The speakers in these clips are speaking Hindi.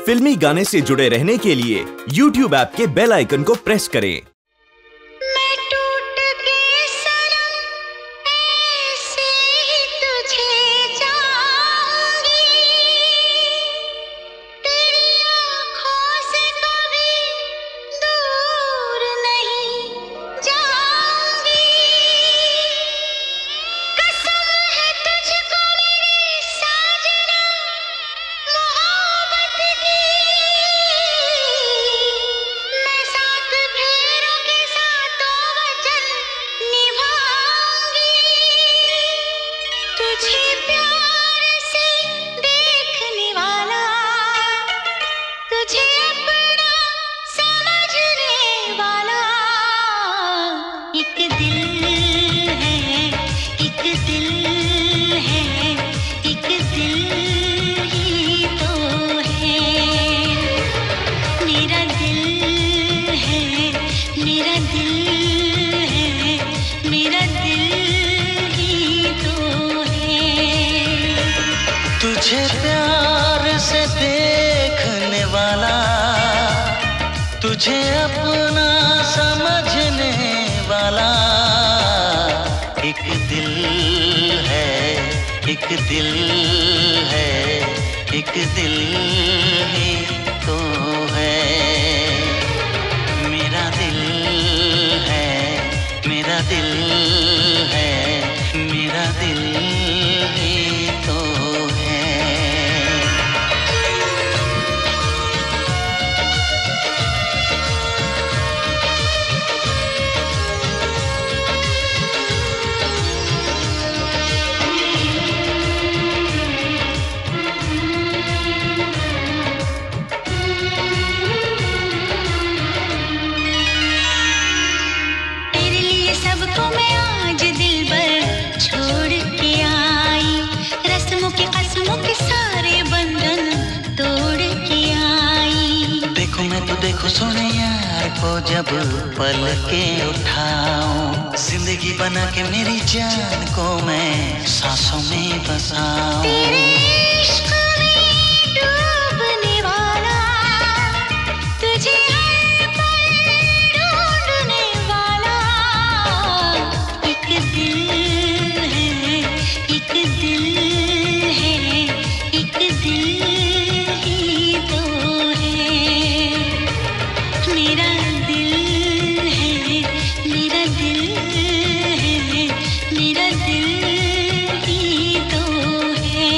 फिल्मी गाने से जुड़े रहने के लिए YouTube ऐप के बेल आइकन को प्रेस करें। तुझे प्यार से देखने वाला, तुझे अपना समझने वाला, एक दिल है, एक दिल है, एक दिल ही तो है। मेरा दिल है, मेरा दिल है, मेरा दिल ही तो है। देखो सोने यार को जब पल के उठाऊं, जिंदगी बना के मेरी जान को मैं सांसों में बसाऊं। तेरे इश्क में डूबने वाला, तुझे हर पल ढूंढने वाला, एक दिल है, एक दिल है, एक दिल ही तो है। मेरा दिल है, मेरा दिल है, मेरा दिल ही तो है।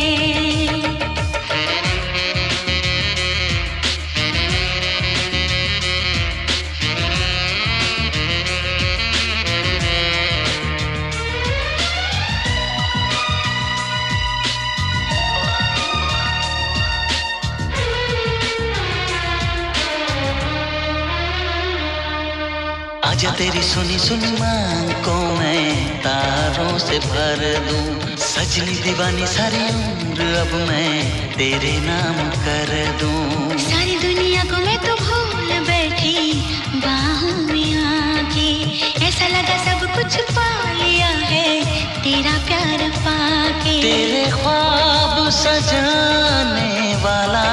आजा तेरी सुनी सुनी मांग को मैं तारों से भर दूं, सजनी दीवानी सारी उम्र अब मैं तेरे नाम कर दूं। सारी दुनिया को मैं तो भूल बैठी बाहों में आके, ऐसा लगा सब कुछ पा लिया है तेरा प्यार पाके। तेरे ख्वाब सजाने वाला,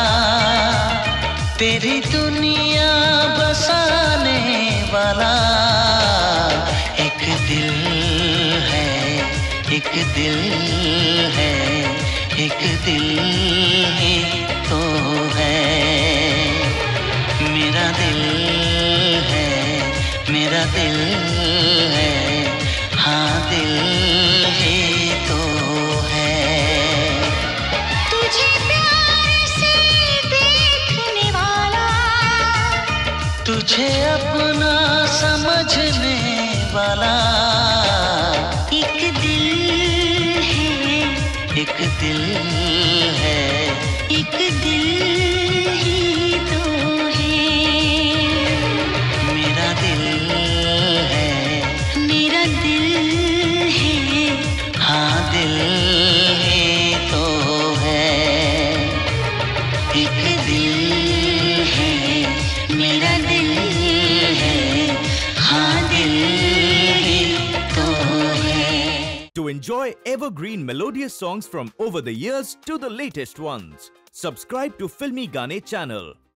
तेरी दुनिया बसाने वाला, एक दिल है, एक दिल है, एक दिल ही तो है। मेरा दिल है, मेरा दिल है, हाँ दिल ही तो है। तुझे प्यार से देखने वाला, तुझे अपना समझने वाला, एक दिल है, एक दिल है, एक दिल ही तो है। मेरा दिल है, मेरा दिल है, हाँ दिल ही तो है। एक दिल है, मेरा दिल है, हाँ दिल ही तो है। To enjoy evergreen melodious songs from over the years to the latest ones, Subscribe to Filmy Gaane channel.